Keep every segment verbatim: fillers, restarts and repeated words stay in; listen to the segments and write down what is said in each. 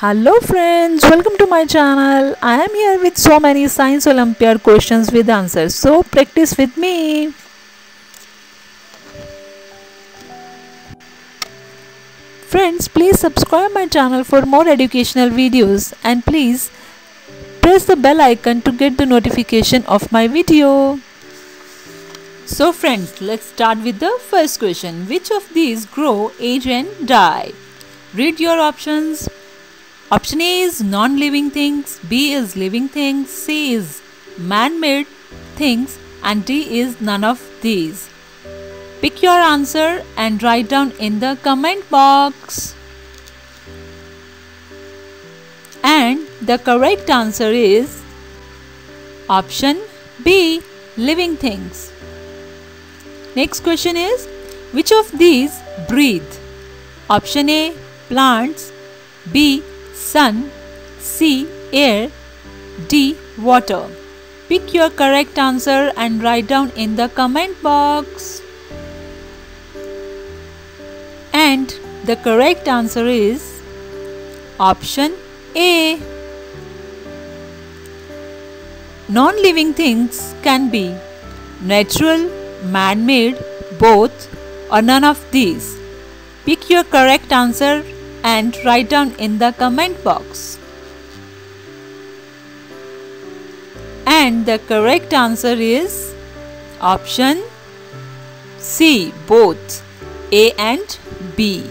Hello friends, welcome to my channel. I am here with so many Science Olympiad questions with answers. So practice with me. Friends, please subscribe my channel for more educational videos and please press the bell icon to get the notification of my video. So friends, let's start with the first question. Which of these grow, age and die? Read your options. Option A is non-living things, B is living things, C is man-made things and D is none of these. Pick your answer and write down in the comment box. And the correct answer is option B, living things. Next question is, which of these breathe? Option A, plants, B, sun, C, air, D, water. Pick your correct answer and write down in the comment box. And the correct answer is option A. Non-living things can be natural, man-made, both, or none of these. Pick your correct answer and write down in the comment box. And the correct answer is option C, both A and B.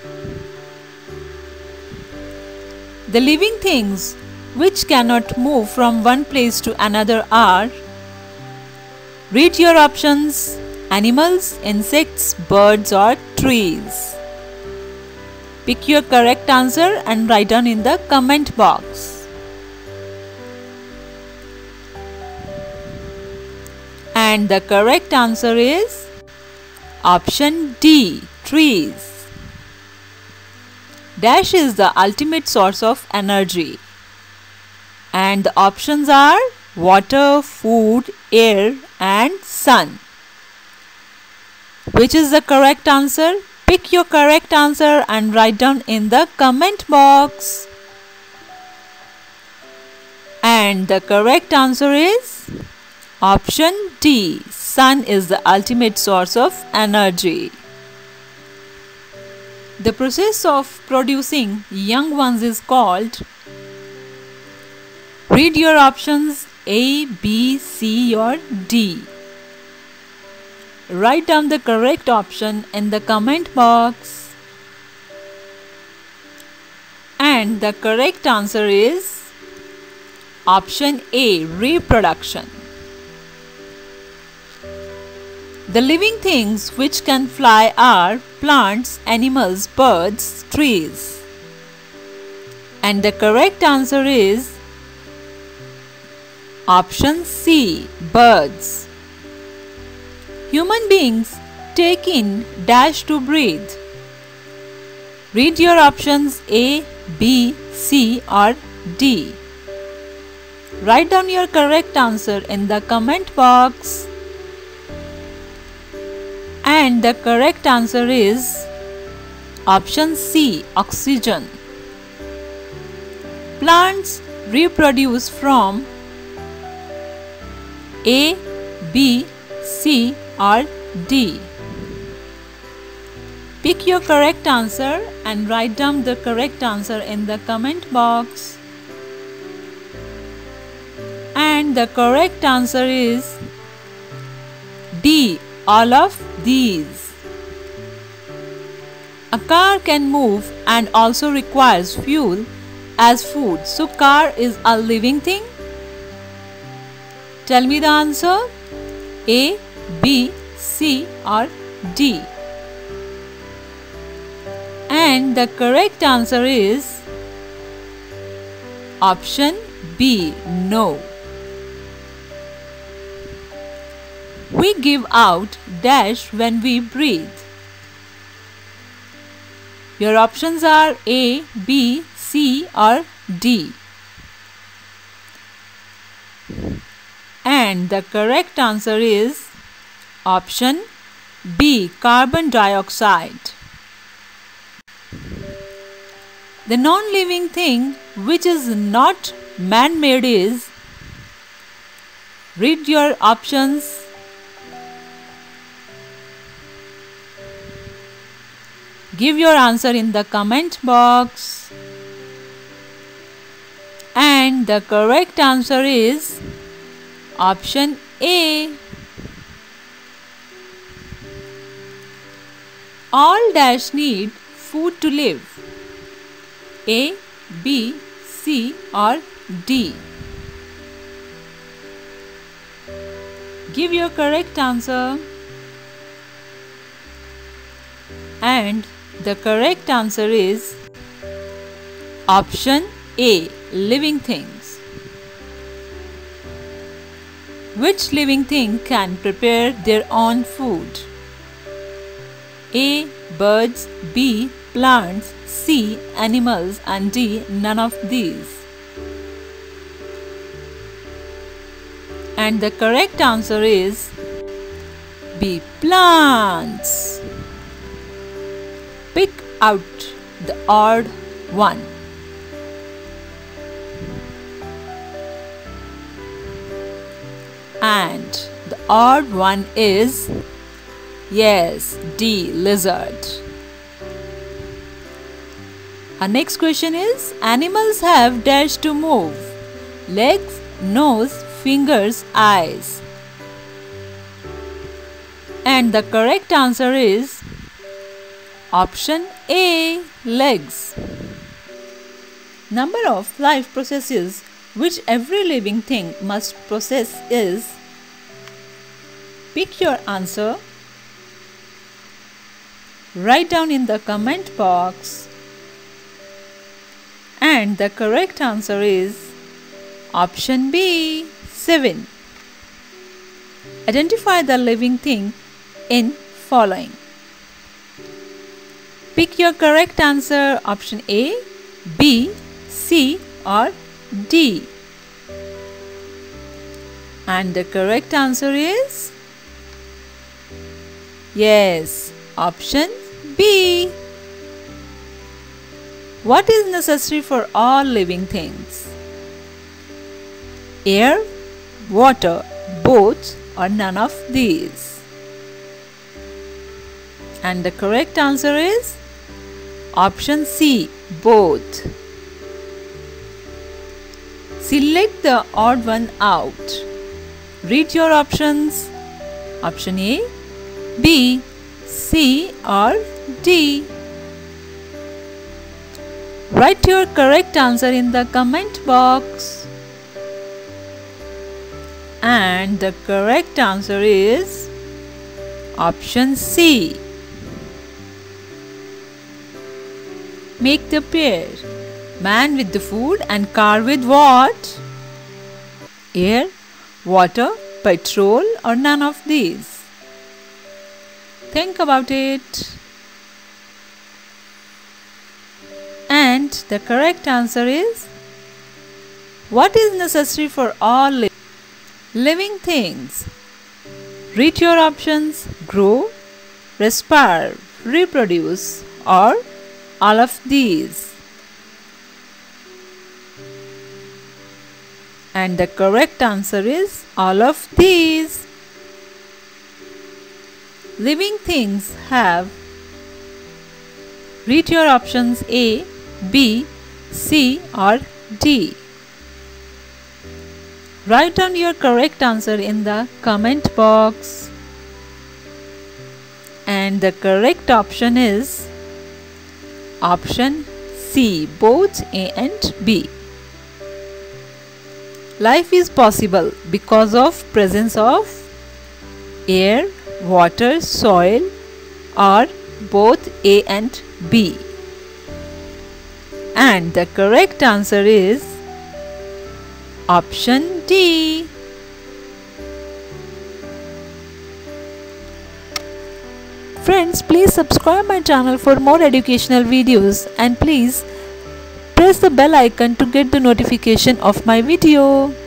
The living things which cannot move from one place to another are, read your options, animals, insects, birds or trees. Pick your correct answer and write down in the comment box. And the correct answer is option D, trees. Dash is the ultimate source of energy. And the options are water, food, air and sun. Which is the correct answer? Pick your correct answer and write down in the comment box. And the correct answer is option D, sun is the ultimate source of energy. The process of producing young ones is called, read your options A, B, C or D. Write down the correct option in the comment box. And the correct answer is option A, reproduction. The living things which can fly are plants, animals, birds, trees. And the correct answer is option C, birds. Human beings take in dash to breathe. Read your options A, B, C or D. Write down your correct answer in the comment box. And the correct answer is option C, oxygen. Plants reproduce from A, B, C or D. Pick your correct answer and write down the correct answer in the comment box. And the correct answer is D, all of these. A car can move and also requires fuel as food. So car is a living thing? Tell me the answer. A, B, C or D. And the correct answer is option B, no. We give out dash when we breathe. Your options are A, B, C or D. And the correct answer is option B, carbon dioxide. The non-living thing which is not man-made is, read your options. Give your answer in the comment box. And the correct answer is option A. All dash need food to live. A, B, C or D. Give your correct answer. And the correct answer is option A, living things. Which living thing can prepare their own food? A, birds, B, plants, C, animals and D, none of these. And the correct answer is B, plants. Pick out the odd one. And the odd one is, yes, D, lizard. Our next question is, animals have dash to move: legs, nose, fingers, eyes. And the correct answer is option A, legs. Number of life processes which every living thing must process is, pick your answer. Write down in the comment box. And the correct answer is option B, seven. Identify the living thing in following. Pick your correct answer, option A, B, C or D. And the correct answer is, yes, option B. What is necessary for all living things? Air, water, both or none of these. And the correct answer is option C, both. Select the odd one out. Read your options. Option A, B, C or D. Write your correct answer in the comment box. And the correct answer is option C. Make the pair. Man with the food and car with what? Air, water, petrol or none of these. Think about it. And the correct answer is, what is necessary for all li living things? Read your options: grow, respire, reproduce or all of these. And the correct answer is all of these. Living things have, read your options: A, B, C or D. Write down your correct answer in the comment box. And the correct option is option C, both A and B. Life is possible because of presence of air, water, soil or both A and B. And the correct answer is option D. Friends, please subscribe my channel for more educational videos and please press the bell icon to get the notification of my video.